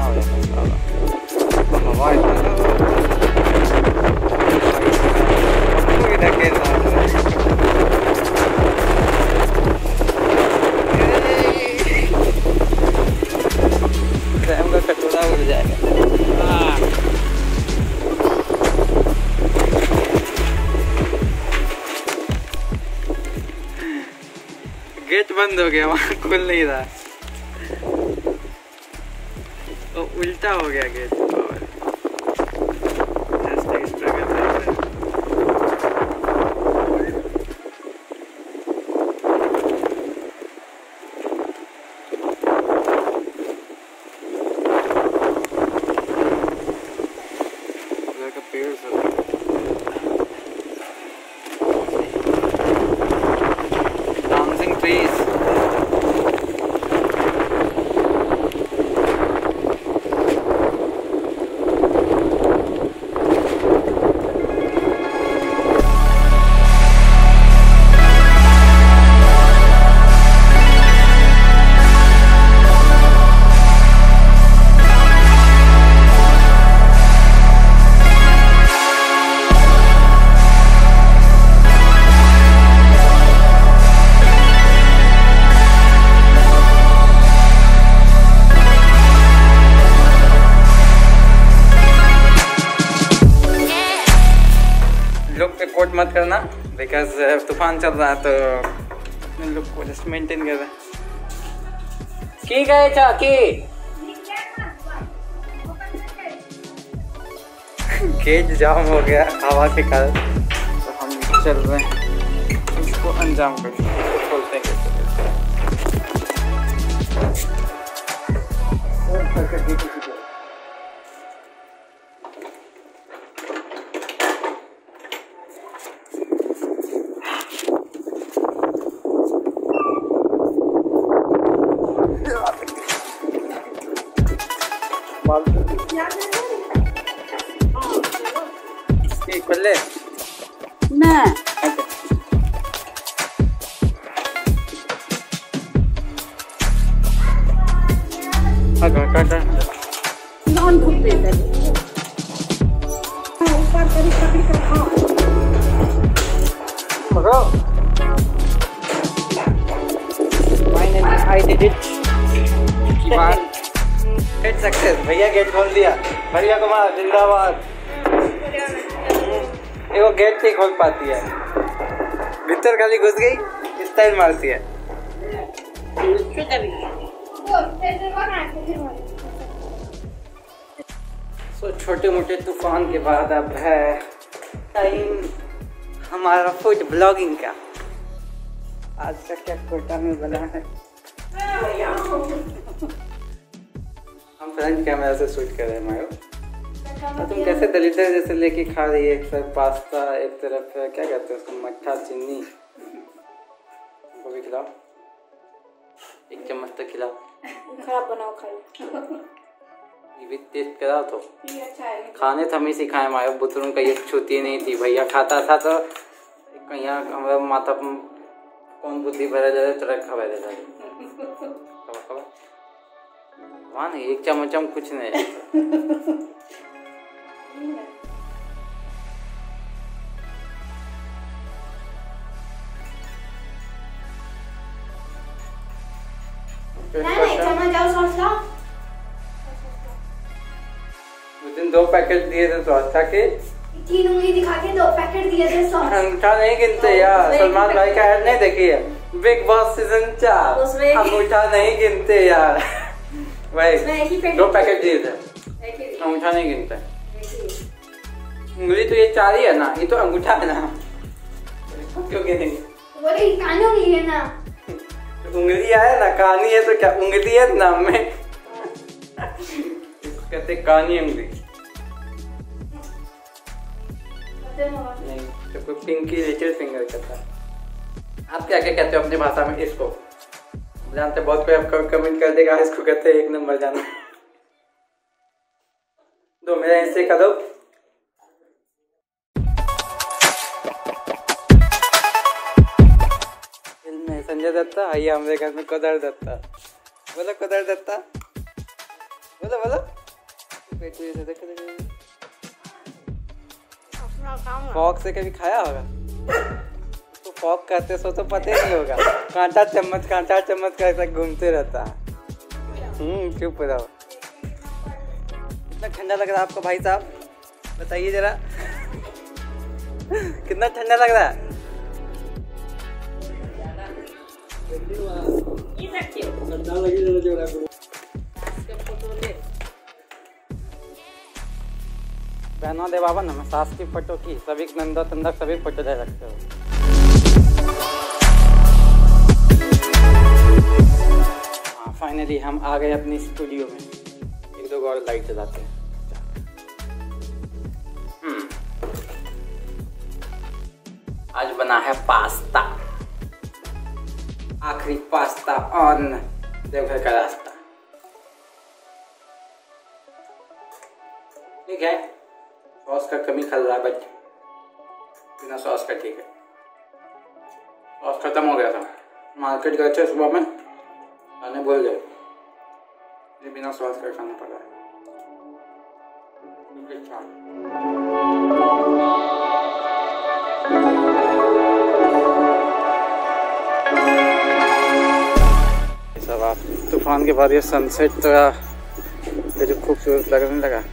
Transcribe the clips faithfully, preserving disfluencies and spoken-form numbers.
हो जाता साला। हवा इतना कोई ढके ना का कटोरा उड़ जाएगा। गेट बंद हो गया, वहां खुल नहीं रहा, तो उल्टा हो गया गेट। मत करना बिकॉज तूफान चल रहा है, तो लुक को जस्ट मेंटेन कर रहे हैं। की गए चाकी गेट जाम हो गया हवा के कारण, तो हम चल रहे हैं इसको अंजाम करते हैं, खोलते हैं। खुले ना अगर काटा नॉन भूख देता है ऊपर करी कभी कर खा मरो। Finally I did it. Gate success, भैया गेट खोल दिया, भैया कुमार जिंदाबाद। वो गेट नहीं खोल पाती है, भीतर खाली घुस गई, स्टाइल मारती है। सो छोटे मोटे तूफान के बाद अब है टाइम हमारा फूड ब्लॉगिंग का। आज का क्या कोटा में बना है, हम फ्रंट कैमरा से शूट कर रहे हैं। मायो तो तुम कैसे दलितर जैसे लेके खा रही है, एक तरफ पास्ता एक तरफ क्या कहते हैं उसको मट्ठा चीनी। हमको भी खिलाओ, एक चम्मच तक खिलाओ। खराब बनाओ खाओ, ये भी टेस्ट करा तो ये अच्छा है। खाने तो हम ही सिखाए मायो, बुतरों का ये छूती नहीं थी। भैया खाता था तो यहाँ हमारा माता कौन बुद्धि भरा जा रहा है, तुरंत खबर दे रहा खबर वहाँ नहीं, एक चम्मच हम कुछ नहीं उस दिन दो पैकेट दिए थे तो अच्छा के तीन उंगली दिखा के दो पैकेट दिए थे सॉस। अंगूठा नहीं गिनते यार, सलमान भाई का ऐड नहीं देखी है बिग बॉस सीजन चार, अंगूठा नहीं गिनते यार। भाई दो पैकेट दिए थे, अंगूठा नहीं गिनते। उंगली तो ये चार ही है ना, ये तो अंगूठा है ना, क्यों गिनेंगे? बोले कहानी है ना, उंगली है ना, कहानी है तो क्या उंगली है नाम में। कहते कहानी उंगली नहीं तो कोई पिंकी लिटिल फिंगर कहता है। आप क्या क्या कहते हो अपनी भाषा में इसको? जानते बहुत कोई आपको कमेंट कर देगा, इसको कहते हैं एक नंबर जाना। दो मेरा इससे का दो। संजय दत्ता आइए हमारे घर में कोदर दत्ता। बोलो कोदर दत्ता, बोलो बोलो। पेट पूरी से देख फॉक से कभी खाया होगा तो फॉक कहते सो तो पता ही नहीं होगा। कांटा चम्मच कांटा चम्मच का ऐसा घूमते रहता है। हम्म चुप रहो। कितना ठंडा लग रहा है आपको भाई साहब, बताइए जरा। कितना ठंडा लग रहा है? बहनों दे बाबा ना सास की फोटो की सभी नंदा तंदा सभी फोटो दे रखते हो। हाँ फाइनली हम आ गए अपनी स्टूडियो में। एक दो और लाइट जलाते हैं। हम्म आज बना है पास्ता, आखिरी पास्ता ऑन देवघर का रास्ता। ठीक है, सॉस का कमी खल रहा है बट बिना सॉस का ठीक है। सॉस खत्म हो गया था, मार्केट गए थे सुबह में, आने भूल गए, ये बिना सॉस का खाना पड़ा है। सब आप तूफान के बाद ये सनसेट तो जो खूबसूरत लगने लगा।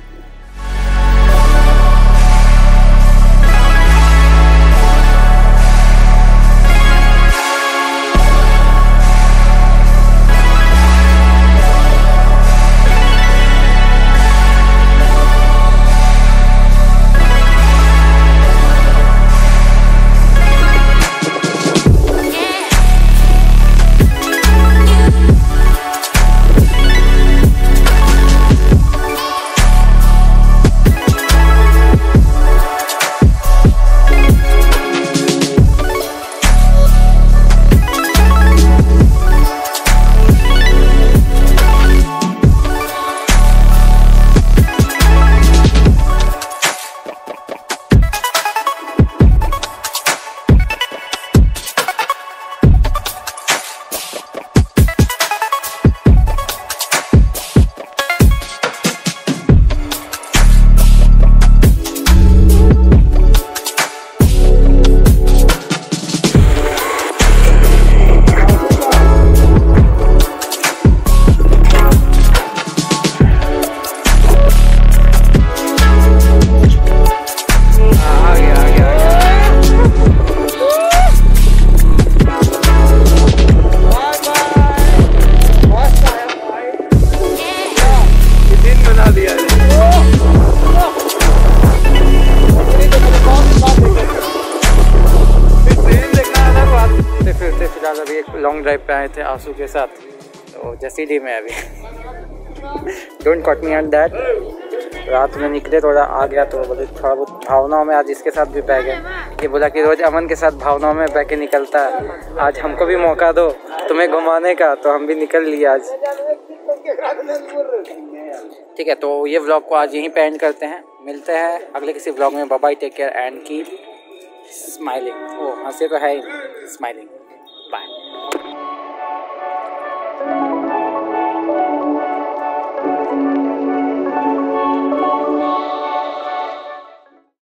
लॉन्ग ड्राइव पे आए थे आंसू के साथ, तो जैसी डी में अभी don't caught me on that. रात में निकले, थोड़ा आ गया तो बोले थोड़ा बहुत भावनाओं में आज इसके साथ भी बह गए। ये बोला कि रोज अमन के साथ भावनाओं में बह के निकलता है, आज हमको भी मौका दो तुम्हें घुमाने का, तो हम भी निकल लिए आज। ठीक है, तो ये व्लॉग को आज यहीं पे एंड करते हैं। मिलते हैं अगले किसी व्लॉग में। Bye bye, take care and keep smiling. ओ हंसे तो है ही, स्माइलिंग। बाय।